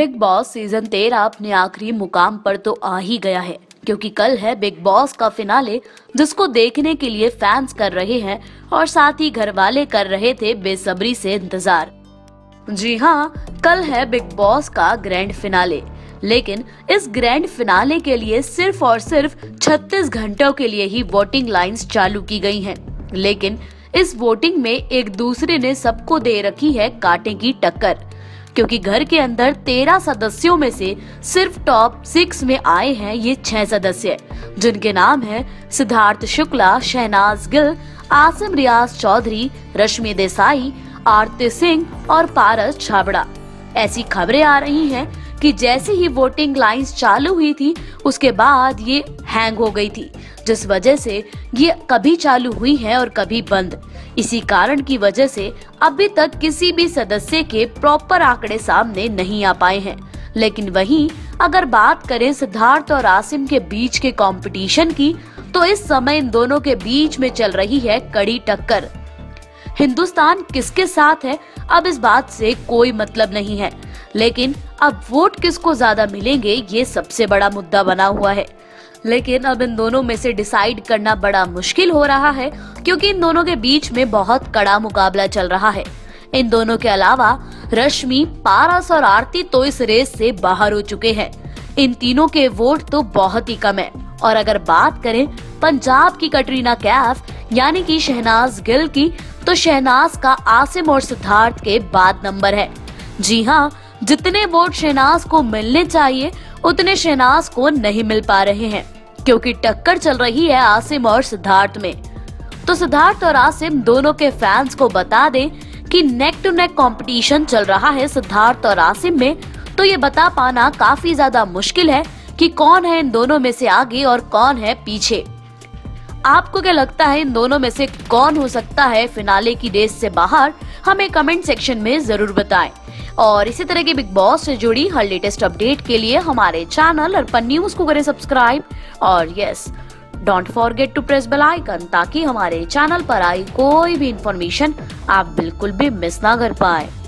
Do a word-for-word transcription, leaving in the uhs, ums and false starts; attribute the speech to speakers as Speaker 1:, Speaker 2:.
Speaker 1: Big boss season तेरह अपने आखिरी मुकाम पर तो आ ही गया है, क्योंकि कल है बिग बॉस का फिनाले, जिसको देखने के लिए फैंस कर रहे हैं और साथ ही घर वाले कर रहे थे बेसब्री से इंतजार। जी हाँ, कल है बिग बॉस का ग्रैंड फिनाले, लेकिन इस ग्रैंड फिनाले के लिए सिर्फ और सिर्फ छत्तीस घंटों के लिए ही वोटिंग लाइंस चालू की गई हैं। लेकिन इस वोटिंग में एक दूसरे ने सबको दे रखी है कांटे की टक्कर, क्योंकि घर के अंदर तेरह सदस्यों में से सिर्फ टॉप सिक्स में आए हैं ये छह सदस्य, जिनके नाम है सिद्धार्थ शुक्ला, शहनाज गिल, आसिम रियाज चौधरी, रश्मि देसाई, आरती सिंह और पारस छाबड़ा। ऐसी खबरें आ रही हैं कि जैसे ही वोटिंग लाइंस चालू हुई थी, उसके बाद ये हैंग हो गई थी, जिस वजह से ये कभी चालू हुई है और कभी बंद। इसी कारण की वजह से अभी तक किसी भी सदस्य के प्रॉपर आंकड़े सामने नहीं आ पाए हैं। लेकिन वहीं अगर बात करें सिद्धार्थ और आसिम के बीच के कंपटीशन की, तो इस समय इन दोनों के बीच में चल रही है कड़ी टक्कर। हिंदुस्तान किसके साथ है, अब इस बात से कोई मतलब नहीं है, लेकिन अब वोट किसको ज्यादा मिलेंगे ये सबसे बड़ा मुद्दा बना हुआ है। लेकिन अब इन दोनों में से डिसाइड करना बड़ा मुश्किल हो रहा है, क्योंकि इन दोनों के बीच में बहुत कड़ा मुकाबला चल रहा है। इन दोनों के अलावा रश्मि, पारस और आरती तो इस रेस से बाहर हो चुके हैं। इन तीनों के वोट तो बहुत ही कम है। और अगर बात करें पंजाब की कटरीना कैफ यानी कि शहनाज गिल की, तो शहनाज का आसिम और सिद्धार्थ के बाद नंबर है। जी हाँ, जितने वोट शहनाज को मिलने चाहिए उतने शहनाज को नहीं मिल पा रहे हैं, क्योंकि टक्कर चल रही है आसिम और सिद्धार्थ में। तो सिद्धार्थ और आसिम दोनों के फैंस को बता दें कि नेक टू नेक कंपटीशन चल रहा है सिद्धार्थ और आसिम में, तो ये बता पाना काफी ज्यादा मुश्किल है कि कौन है इन दोनों में से आगे और कौन है पीछे। आपको क्या लगता है, इन दोनों में से कौन हो सकता है फिनाले की रेस से बाहर? हमें कमेंट सेक्शन में जरूर बताएं। और इसी तरह के बिग बॉस से जुड़ी हर लेटेस्ट अपडेट के लिए हमारे चैनल अर्पण न्यूज को करें सब्सक्राइब, और yes, don't forget to press bell icon, ताकि हमारे चैनल पर आई कोई भी इंफॉर्मेशन आप बिल्कुल भी मिस ना कर पाए।